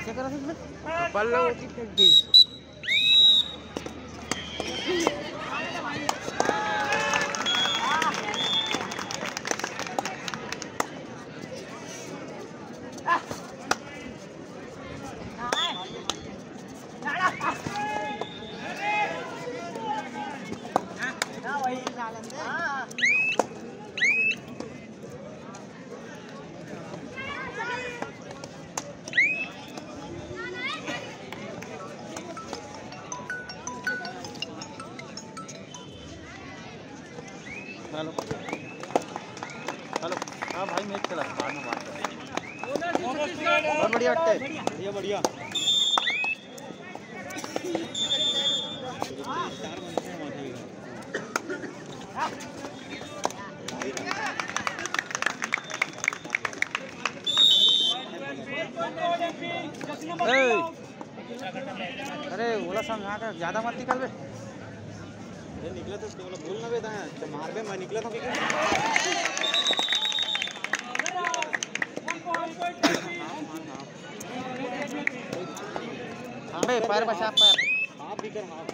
ऐसे करा इसमें पल्ला होती फेंक दी। हेलो हेलो, हाँ भाई मैच चला बाद में बात करेंगे। बहुत बढ़िया अट्टे, बढ़िया बढ़िया। अरे बोला समझा कर ज्यादा मत निकल बे। निकला तो बोला भूल ना बेटा है मार बे, मैं निकला था हाँ बे पैर बचा पैर हाथ भी कर हाथ।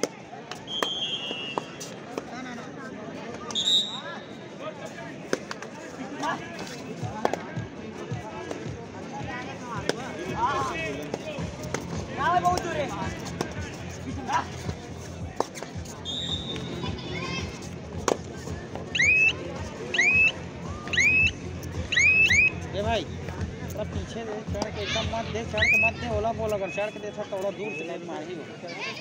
बहुत दूर है भाई, थोड़ा पीछे दे, चढ़ के एकदम मत दे, चढ़ के मत दे, ओला बोला अगर चढ़ के दे था थोड़ा दूर से नहीं मार ही हो।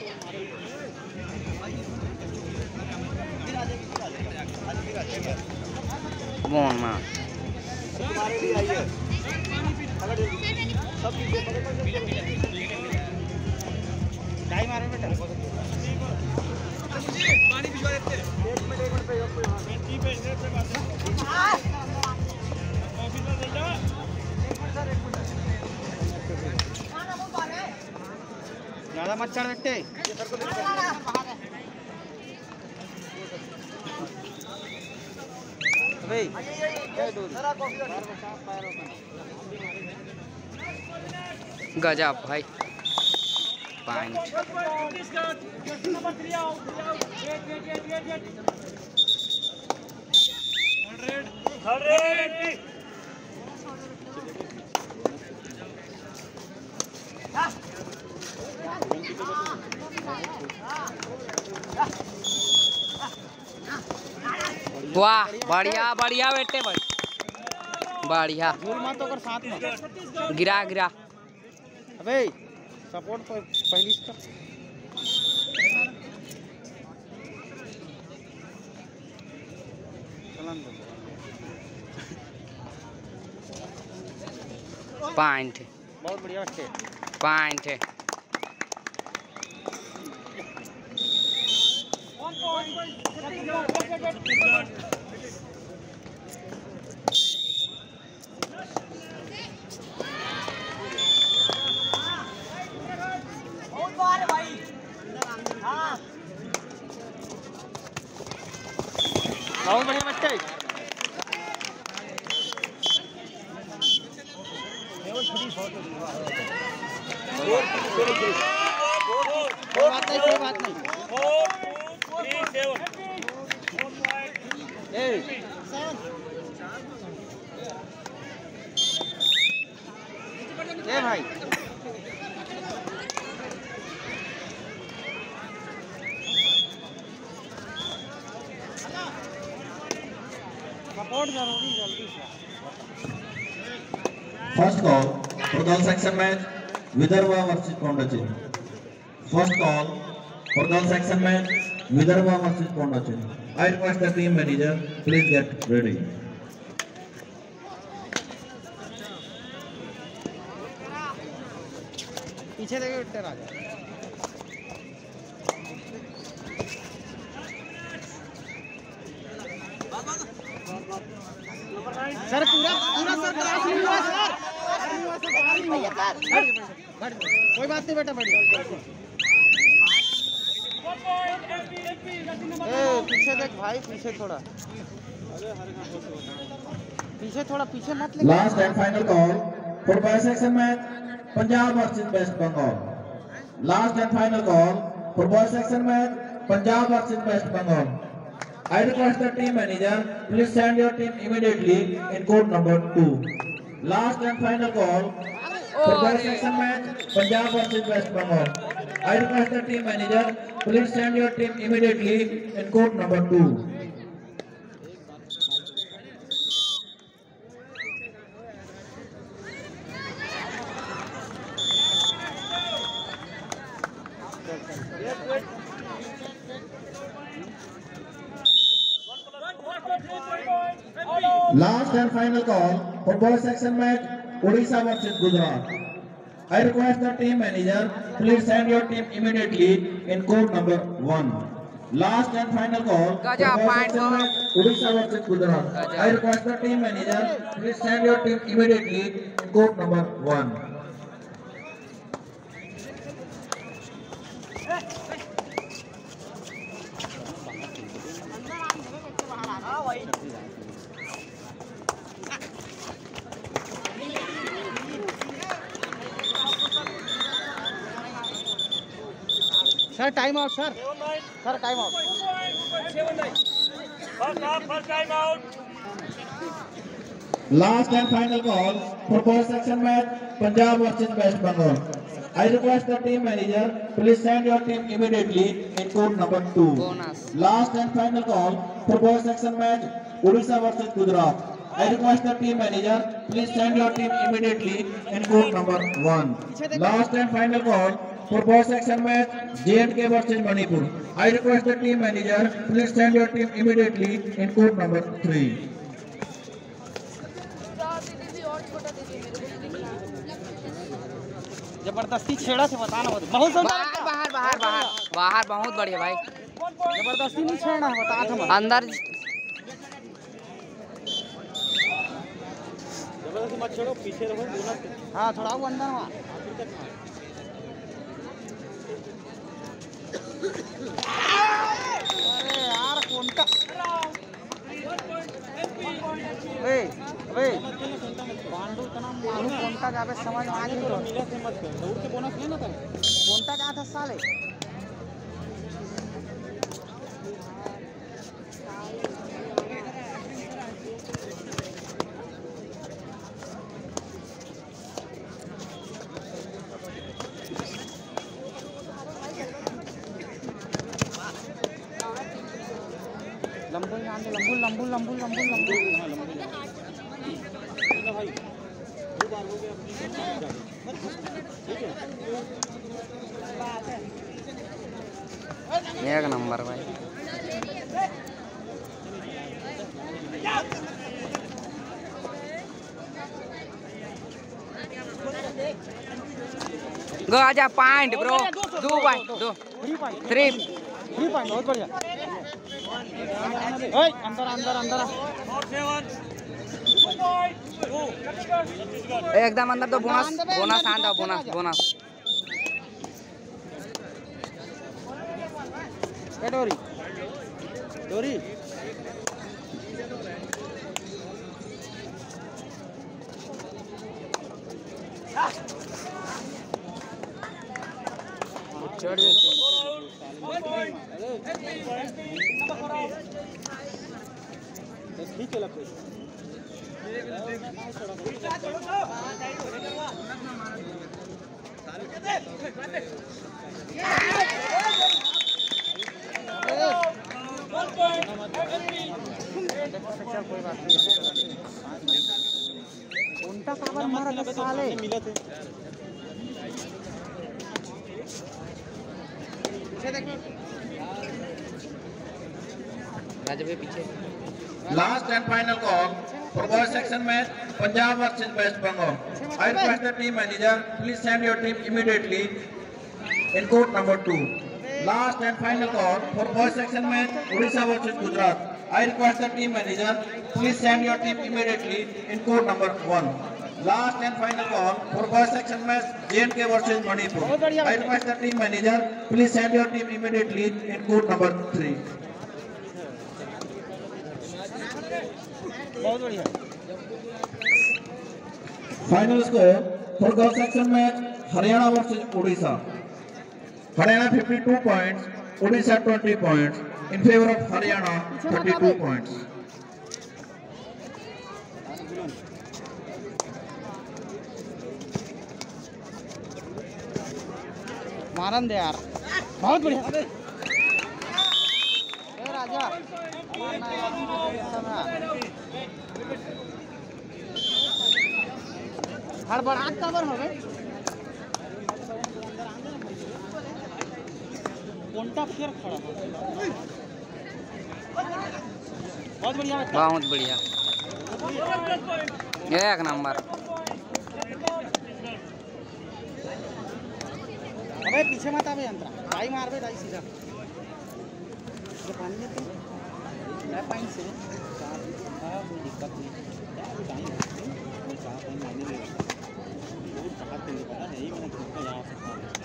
बोलना तुम्हारे लिए आई है सब टाइम मारे बेटा पानी भिजवा देते हैं। एक मिनट पे ज्यादा मत चढ़ बेटे। गजब भाई पॉइंट। वाह बढ़िया बढ़िया बेटे बढ़िया। झूल मत होकर साथ में गिरा गिरा। अबे सपोर्ट तो पहली इसका पॉइंट। बहुत बढ़िया बेटे पॉइंट है। बहुत बढ़िया बच्चे। कोई बात नहीं कोई बात नहीं। ए भाई सपोर्ट जरूरी जल्दी से। First call for girls section match Vidarbha versus Pondicherry. First call for girls section match Vidarbha versus Pondicherry. I request the team manager please get ready. पीछे देखे उठते राजा। सर पूरा पूरा सर कोई बात नहीं बेटा बढ़िया। पीछे देख भाई पीछे थोड़ा पीछे मत ले। Last and final call for boys section match Punjab versus West Bengal. Last and final call for boys section match, Punjab versus West Bengal. I request the team manager, please send your team immediately in court number 2. Last and final call for boys section match, Punjab versus West Bengal. I request the team manager, please send your team immediately in court number 2. Last and final call for boys section match, Odisha versus Gujarat. I request the team manager, please send your team immediately in court number 1. Last and final call for boys section match, Odisha versus Gujarat. I request the team manager, please send your team immediately in court number 1. Sir time out sir time out First time out. Last and final call for boys section match, Punjab versus West Bengal. I request the team manager, please send your team immediately in court number 2. Bonus. Last and final call for boys section match, Odisha versus Gujarat. I request the team manager, please send your team immediately in court number 1. Last and final call for boys section match, J&K versus Manipur. I request the team manager, please send your team immediately in court number 3. जबरदस्ती छेड़ा से बताना बहुत बाहर बाहर बाहर बाहर बाहर बहुत बढ़िया भाई जबरदस्ती नहीं छेड़ना है बता था अंदर जबरदस्ती मत छोड़ो पीछे रहो हाँ थोड़ा वो अंदर वहाँ अरे यार कोंटा पांडु इतना मालूम कोंटा जावे समझ में आ गई तो मिला से मत कर दौड़ के बोनस लेना था कोंटा कहाँ था साले लंबू लंबू लंबू लंबू लंबू लंबू भाई 2 बार हो गया ठीक है एक नंबर भाई गो आजा पॉइंट ब्रो 2 पॉइंट 2 3 पॉइंट बहुत बढ़िया ओए अंदर अंदर अंदर एकदम अंदर तो बोनस बोनस आंदा बोनस बोनस डोरी डोरी चढ़ ठीक है लगता कोई बात नहीं उल्टा काबर मारा था साले मिला थे पीछे Last and final call for boys section match, Punjab versus West Bengal. I request the team manager, please send your team immediately in court number 2. Last and final call for boys section match, Odisha versus Gujarat. I request the team manager, please send your team immediately in court number 1. Last and final call for boys section match, J&K versus Manipur. I request the team manager, please send your team immediately in court number 3. बहुत बढ़िया Final score For girls section match, Haryana versus Odisha. Haryana 52 points, Odisha 20 points. In favor of Haryana, 32 points. मारन दे यार, बहुत बढ़िया। राजा हड़बड़ाहट cover हो गए। कोंटा फिर खड़ा बहुत बढ़िया, बहुत बढ़िया, एक नंबर। अबे पीछे मत आवे अंतरा, भाई मार बे दाई सीधा। ये पानी में तो मैं पानी से हां कोई दिक्कत नहीं। पानी कोई साफ पानी मारने नहीं बहुत बात नहीं पता नहीं मैंने कितना यहां से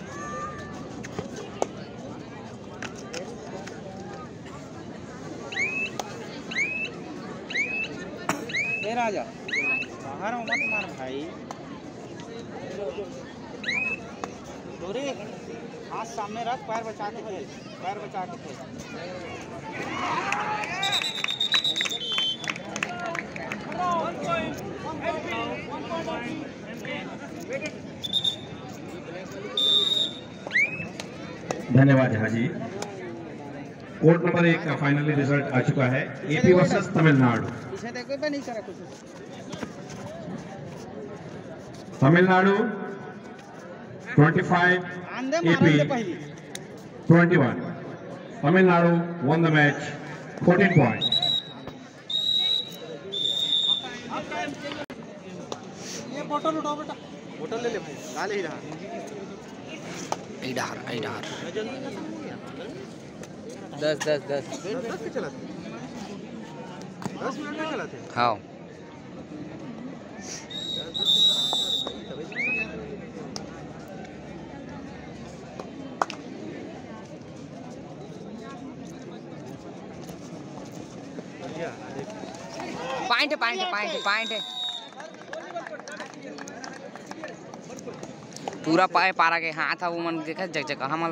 ए राजा बाहर मत मार भाई। दूरी हाथ सामने रख, पैर बचा के खेल, पैर बचा के खेल। धन्यवाद हाजी। कोर्ट नंबर 1 का फाइनली रिजल्ट आ चुका है, एपी वर्सेस तमिलनाडु। पीछे देखो पे नहीं करा कुछ। Tamil Nadu 25, AP 21. Tamil Nadu won the match, 14 points. ये बोतल उठाओ बेटा, बोतल ले ले भाई, डाल ही रहा। इधर 10 10 के चलाते, 10 मिनट में चलाते। हाँ पॉइंट पॉइंट पॉइंट पॉइंट पूरा पाए पारा के हाथ था वो मन देखा जग जगह हम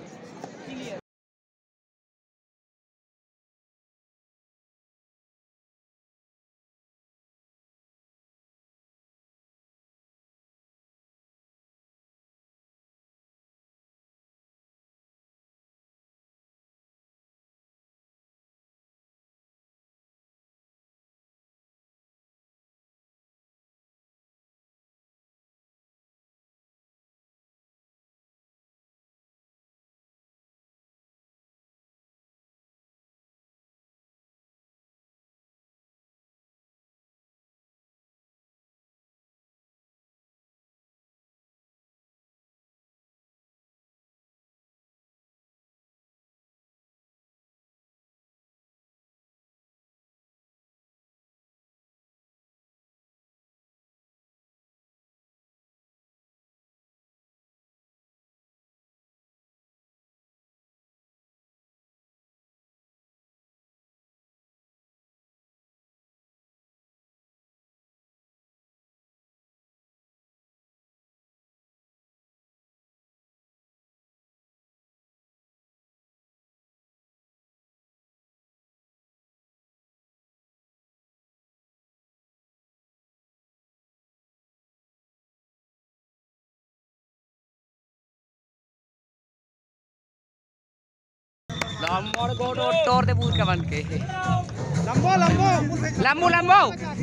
लंबो गोट टोर दे पूर के बन के लंबो लंबो लंबो लंबो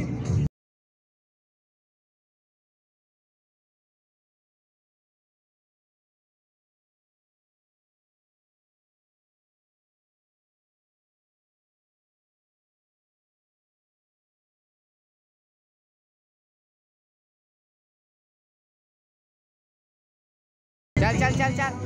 चल चल चल चल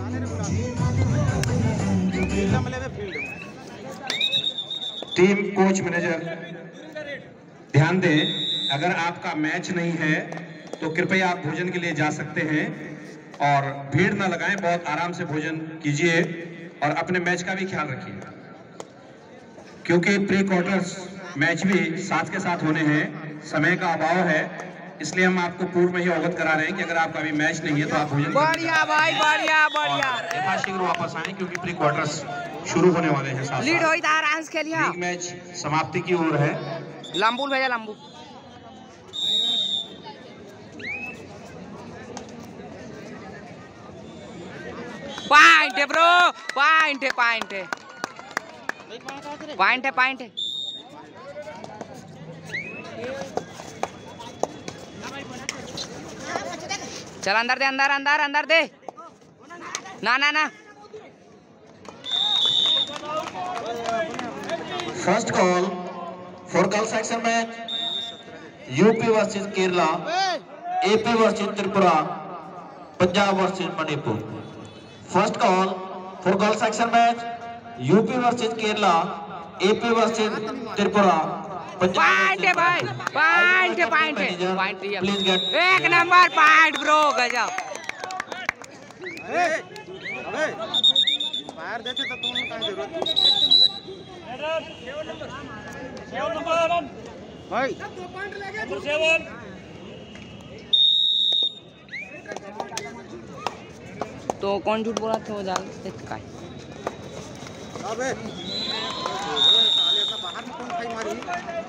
टीम कोच मैनेजर ध्यान दें, अगर आपका मैच नहीं है तो कृपया आप भोजन के लिए जा सकते हैं और भीड़ न लगाएं, बहुत आराम से भोजन कीजिए और अपने मैच का भी ख्याल रखिए, क्योंकि प्री क्वार्टर्स मैच भी साथ के साथ होने हैं, समय का अभाव है इसलिए हम आपको पूर्व में ही अवगत करा रहे हैं कि अगर आपका अभी मैच नहीं है तो आप भोजन बढ़िया भाई, बढ़िया बढ़िया। यथाशीघ्र वापस आए क्योंकि प्री क्वार्टर्स शुरू होने वाले हैं। साथ लीड होई था, आराम से खेलिया। लीग मैच समाप्ति की ओर है। लंबू भेजा, लंबू। पॉइंट है ब्रो, पॉइंट है, पॉइंट है, पॉइंट है, पॉइंट है। चल अंदर दे, अंदर अंदर अंदर दे। ना ना ना। First call for girls section match, UP versus Kerala, AP versus Tripura, Punjab versus Manipur. First call for girls section match, UP versus Kerala, AP versus Tripura, point है भाई, पॉइंट है, पॉइंट है, पॉइंट है। एक नंबर पॉइंट ब्रो, गजब। अबे बाहर देखे तो तुम का जरूरत भाई। तो कौन झूठ बोला था वो जाल से काय? अबे साले अपना बाहर में कौन खाई मारी?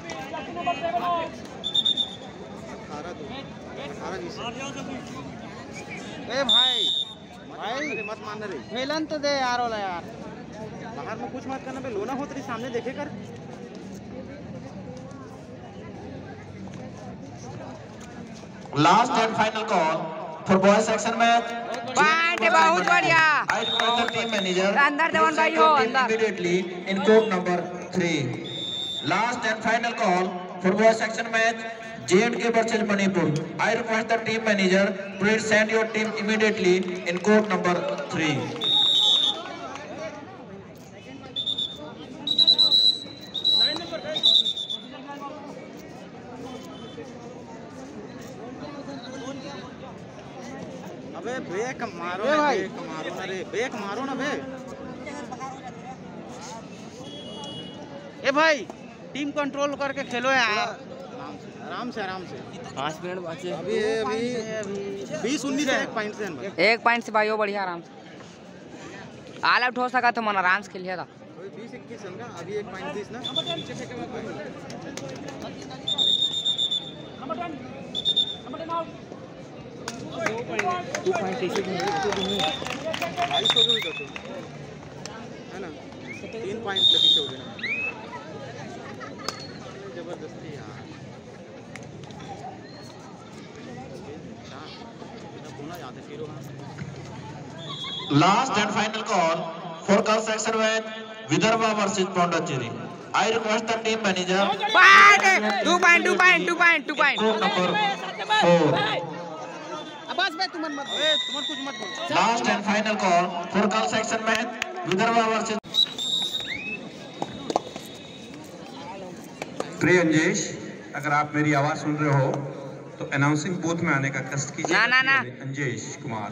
ए भाई मत मारना रे, खेलन तो दे यार वाला यार। बाहर में कुछ मत करना बे, लोना हो तेरे सामने देखे कर। Last and final call for boys section match, point है, बहुत बढ़िया। I request the team manager अंदर to देवन भाई send हो, your team अंदर। immediately in court number 3. Last and final call for boys section match, J&K versus Manipur. I request the team manager please send your team immediately in court number 3. अबे bake मारो ए भाई। Bake मारो ना रे, bake मारो ना बे। ए भाई team control करके खेलो यार। आराम से आराम से। 5 मिनट बचे। अभी 20-19 है, 1 पॉइंट से। एक पॉइंट से भाई, हो बढ़िया, आराम से। ऑल आउट हो सका तो मन आराम से खेलिएगा। 20-21 है ना, अभी 1 पॉइंट 30 ना। 2.36 22 हो गए तो है ना, 3 पॉइंट से पीछे हो गए ना। जबरदस्ती यार, होना याद है फिर। Last and final call for girls section match, Vidarbha versus Pondicherry. I request the team manager point है, 2 पॉइंट। court number 4. बस भाई तुम मत अबे तुम कुछ मत बोल। Last and final call for girls section match, Vidarbha versus प्रिय अंजेश, अगर आप मेरी आवाज सुन रहे हो तो अनाउंसिंग बूथ में आने का कष्ट कीजिए। ना, ना, ना। अंजेश कुमार।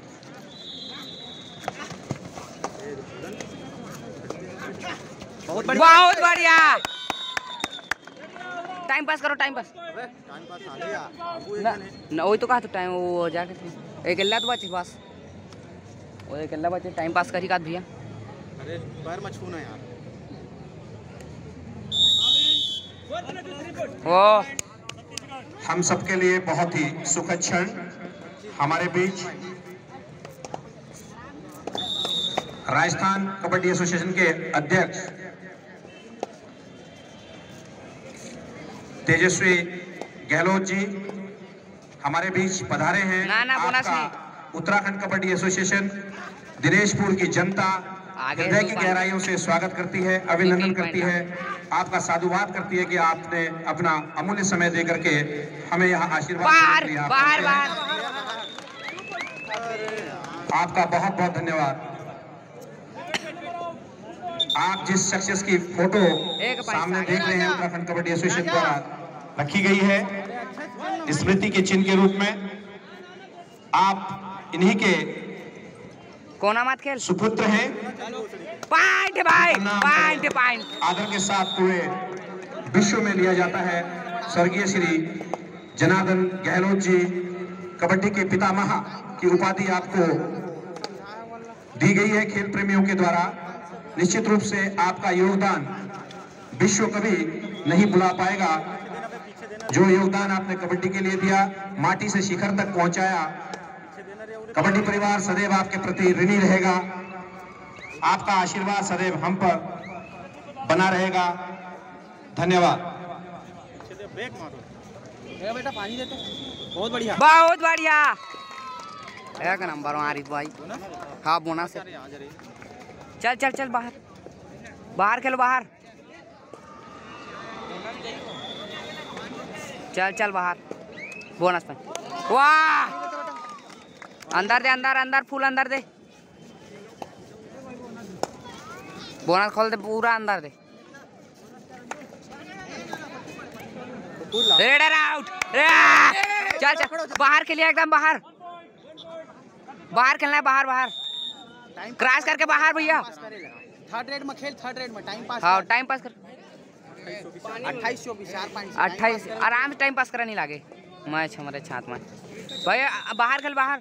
बहुत बढ़िया। टाइम पास करो, टाइम पास। अबे टाइम पास आ गया वो ना ना, वही तो कहा तो टाइम वो जाके एक अल्लाह तो बचे बस, वो एक अल्लाह बचे, टाइम पास करी का भैया। अरे पैर मत छूना यार। वो हम सबके लिए बहुत ही सुखद क्षण। हमारे बीच राजस्थान कबड्डी एसोसिएशन के अध्यक्ष तेजस्वी गहलोत जी हमारे बीच पधारे हैं। ना, ना, बोनस आपका उत्तराखंड कबड्डी एसोसिएशन दिनेशपुर की जनता आगे हृदय की दुकान। गहराइयों से स्वागत करती है, अभिनंदन एक करती पॉइंट है, आपका साधुवाद करती है कि आपने अपना अमूल्य समय दे करके हमें यहाँ आशीर्वाद देने बाहर के लिए आप बाहर पहुंचे हैं। बाहर। आपका बहुत बहुत धन्यवाद। आप जिस शख्सियत की फोटो एक पॉइंट सामने आगे। देख रहे हैं उत्तराखंड कबड्डी एसोसिएशन द्वारा रखी गई है स्मृति के चिन्ह के रूप में। आप इन्हीं के कोना मत खेल। सुपुत्र हैं। पॉइंट भाई, पॉइंट। आदर के साथ पूरे विश्व में लिया जाता है। स्वर्गीय श्री जनार्दन गहलोत जी कबड्डी के पितामह की उपाधि आपको दी गई है खेल प्रेमियों के द्वारा। निश्चित रूप से आपका योगदान विश्व कभी नहीं भुला पाएगा। जो योगदान आपने कबड्डी के लिए दिया, माटी से शिखर तक पहुंचाया, कबड्डी परिवार सदैव आपके प्रति ऋणी रहेगा। आपका आशीर्वाद सदैव हम पर बना रहेगा। धन्यवाद। बेटा पानी देते, बहुत बढ़िया, बहुत बढ़िया, एक नंबर आरिफ भाई। हाँ बोनस है। चल चल चल बाहर, बाहर खेलो बाहर, चल चल बाहर, बोनस पे। वाह, अंदर दे, अंदर अंदर, फुल अंदर दे, बोनस खोल दे पूरा अंदर दे। रेडर आउट, चल चल बाहर खेलिए, एकदम बाहर, बाहर खेलना है, बाहर बाहर क्रॉस करके बाहर भैया। थर्ड रेड में खेल, थर्ड रेड में टाइम पास। हाँ टाइम पास कर, 28 आराम से टाइम पास करा नहीं लागे। मैच हमारे छात में भैया, बाहर खेल बाहर।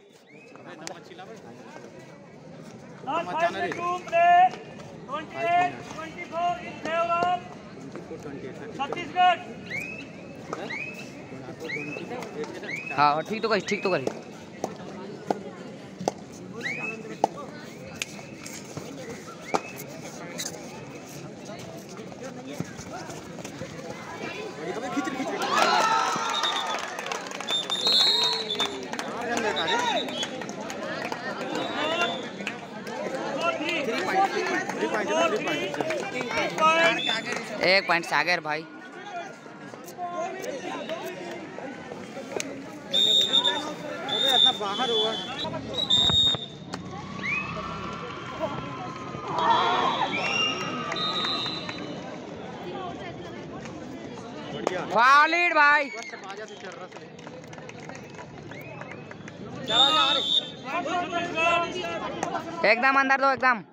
हाँ ठीक तो कही, ठीक तो कही। एक पॉइंट सागर भाई। बाहर हुआ वॉलिड भाई। एकदम अंदर दो, एकदम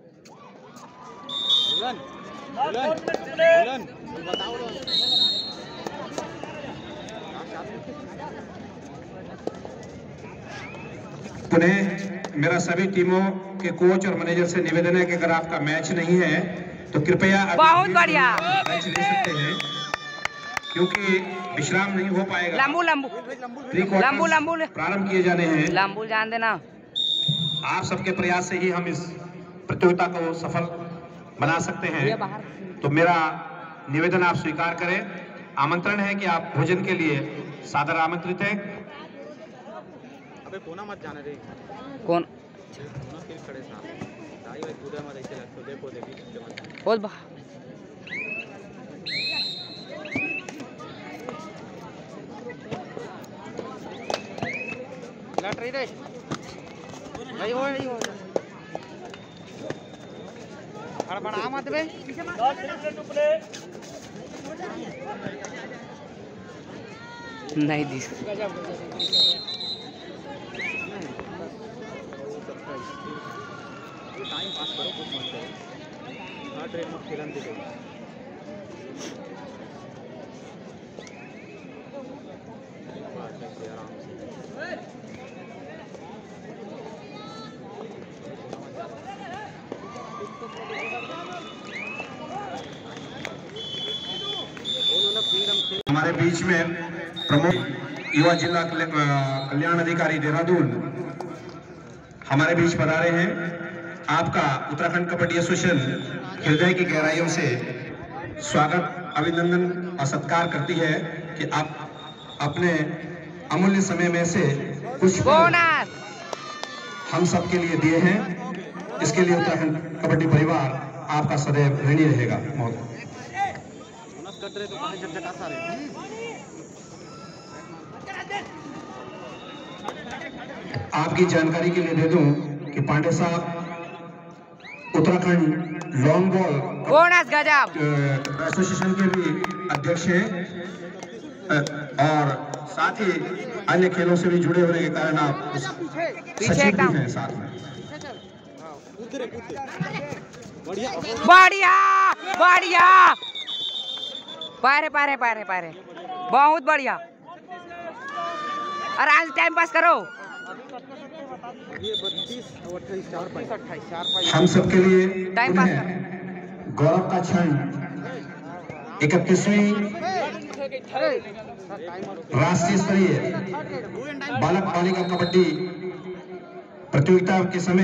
पुनः मेरा सभी टीमों के कोच और मैनेजर से निवेदन है कि अगर आपका मैच नहीं है तो कृपया बहुत बढ़िया मैच ले सकते हैं, क्योंकि विश्राम नहीं हो पाएगा। लंबू लंबू लंबू लंबू प्रारंभ किए जाने हैं। लंबू जान देना। आप सबके प्रयास से ही हम इस प्रतियोगिता को सफल बना सकते हैं। तो मेरा निवेदन आप स्वीकार करें। आमंत्रण है कि आप भोजन के लिए सादर आमंत्रित हैं। अबे कोना मत जाने रे, कौन कोना फिर खड़े साहब दाई भाई पूरा मत ऐसे लगतो, देखो देखी बहुत बाहर। लट रही रे नहीं हो, नहीं हो हड़बड़ा मत बे। नहीं दी टाइम पास करो, कुछ मत करो। हाँ ट्रेन में खेलन दे दो। आराम से हमारे बीच में प्रमुख युवा जिला कल्याण अधिकारी देहरादून हमारे बीच पधारे हैं। आपका उत्तराखंड कबड्डी एसोसिएशन हृदय की गहराइयों से स्वागत, अभिनंदन और सत्कार करती है कि आप अपने अमूल्य समय में से कुछ बोनस हम सब के लिए दिए हैं। इसके लिए उत्तराखंड कबड्डी परिवार आपका सदैव ऋणी रहेगा। महोदय कट रहे तो कहाँ झटझटा सा रहे। आपकी जानकारी के लिए दे दूं कि पांडे साहब उत्तराखंड लॉन्ग बॉल बोनस गजब एसोसिएशन के भी अध्यक्ष हैं और साथ ही अन्य खेलों से भी जुड़े होने के कारण आप सचिव भी हैं साथ में। बढ़िया बढ़िया, पारे पारे पारे पारे, बहुत बढ़िया। अरे आज टाइम पास करो। ये 32 और 28 4 5 हम सबके लिए टाइम पास पुनः गौरव का क्षण 31वीं राष्ट्रीय स्तरीय बालक बालिका कबड्डी प्रतियोगिता के समय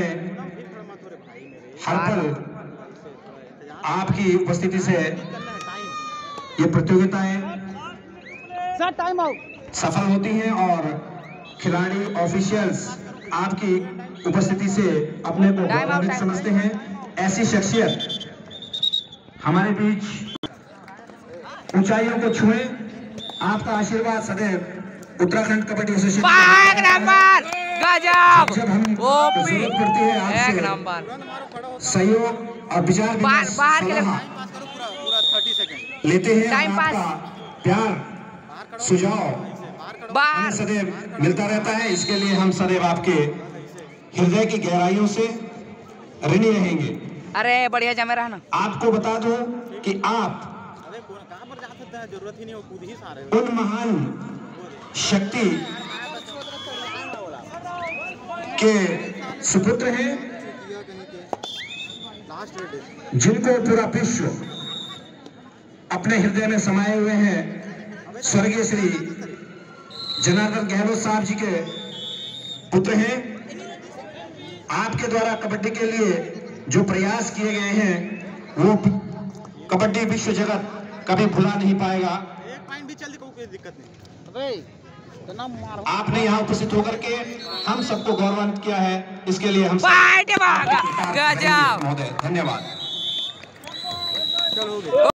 हर पल आपकी उपस्थिति से ये प्रतियोगिताएं सर टाइम आउट सफल होती हैं और खिलाड़ी ऑफिशियल्स आपकी उपस्थिति से अपने को गौरवान्वित समझते हैं। ऐसी शख्सियत हमारे बीच ऊंचाइयों को छुए। आपका आशीर्वाद सदैव उत्तराखंड कबड्डी एसोसिएशन एक नंबर गजब जब हम ओपी जरूरत पड़ती है एक आपसे नंबर सहयोग और विचार बाहर के लिए सलाह पास करो पूरा 30 सेकंड लेते हैं। टाइम और पास। आपका प्यार सुझाव हमें बाहर सदैव मिलता रहता है। इसके लिए हम सदैव आपके हृदय की गहराइयों से ऋणी रहेंगे। अरे बढ़िया जमे रहा ना। आपको बता दूं कि आप अरे कहां पर जा सकता है, जरूरत ही नहीं हो, खुद ही सारे उन महान शक्ति के सुपुत्र हैं लास्ट रेड जिनको पूरा विश्व अपने हृदय में समाये हुए हैं। स्वर्गीय श्री जनार्दन गहलोत साहब जी के पुत्र हैं। आपके द्वारा कबड्डी के लिए जो प्रयास किए गए हैं वो कबड्डी विश्व जगत कभी भुला नहीं पाएगा। एक पॉइंट भी चल दी, कोई दिक्कत नहीं। अबे इतना मार आपने यहाँ उपस्थित होकर के हम सबको गौरवान्वित किया है, इसके लिए हम गजब महोदय धन्यवाद। चलो हो गया।